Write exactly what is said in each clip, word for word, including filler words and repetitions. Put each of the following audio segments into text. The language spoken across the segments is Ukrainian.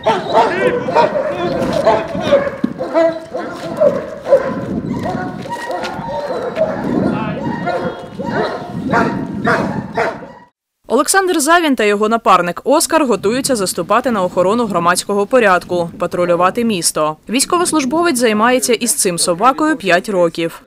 Олександр Завін та його напарник Оскар готуються заступати на охорону громадського порядку, патрулювати місто. Військовослужбовець займається із цим собакою п'ять років.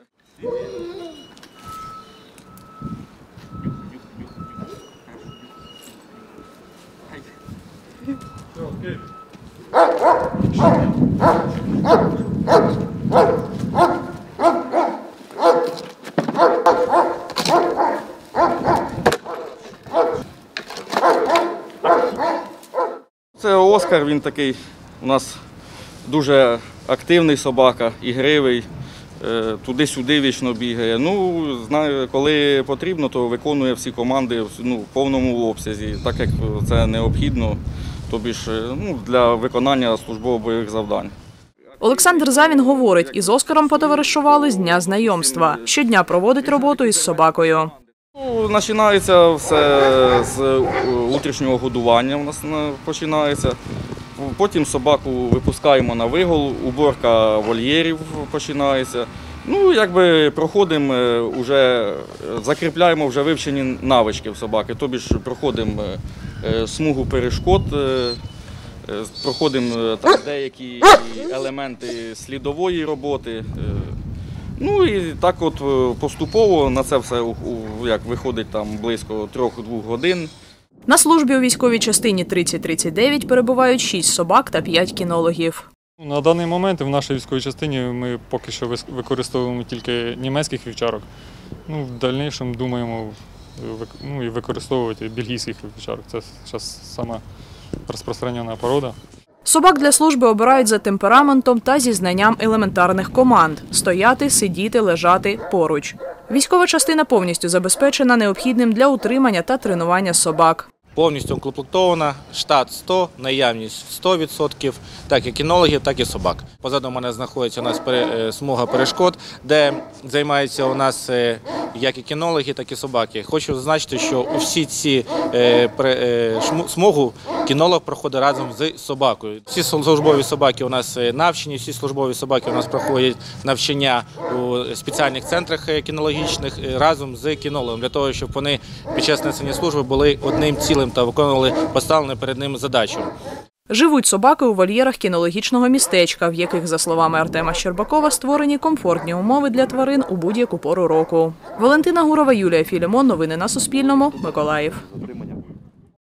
Це Оскар, він такий у нас дуже активний собака, ігривий, туди-сюди вічно бігає. Ну, знає, коли потрібно, то виконує всі команди ну, в повному обсязі, так як це необхідно, тобі ж, ну, для виконання службово-бойових завдань. Олександр Завін говорить, із Оскаром потоваришували з дня знайомства. Щодня проводить роботу із собакою. Ну, починається все з утрішнього годування, у нас починається. Потім собаку випускаємо на вигул, уборка вольєрів починається. Ну, якби проходимо, вже, закріпляємо вже вивчені навички в собаки, тобі ж проходимо смугу перешкод, проходимо там деякі елементи слідової роботи. Ну і так от поступово на це все як виходить там близько трьох-двох годин. На службі у військовій частині тридцять тридцять дев'ять перебувають шість собак та п'ять кінологів. На даний момент в нашій військовій частині ми поки що використовуємо тільки німецьких вівчарок. Ну, в дальнішому думаємо ну, і використовувати бельгійських вівчарок. Це зараз сама розпространена порода. Собак для служби обирають за темпераментом та зі знанням елементарних команд – стояти, сидіти, лежати поруч. Військова частина повністю забезпечена необхідним для утримання та тренування собак. Повністю укомплектована, штат сто, наявність сто відсотків, так і кінологів, так і собак. Позаду мене знаходиться у нас смуга перешкод, де займаються у нас як і кінологи, так і собаки. Хочу зазначити, що у всі ці смугу кінолог проходить разом з собакою. Всі службові собаки у нас навчені, всі службові собаки у нас проходять навчання у спеціальних центрах кінологічних разом з кінологом, для того, щоб вони під час несення служби були одним цілим та виконували поставлену перед ними задачу. Живуть собаки у вольєрах кінологічного містечка, в яких, за словами Артема Щербакова, створені комфортні умови для тварин у будь-яку пору року. Валентина Гурова, Юлія Філімон. Новини на Суспільному. Миколаїв.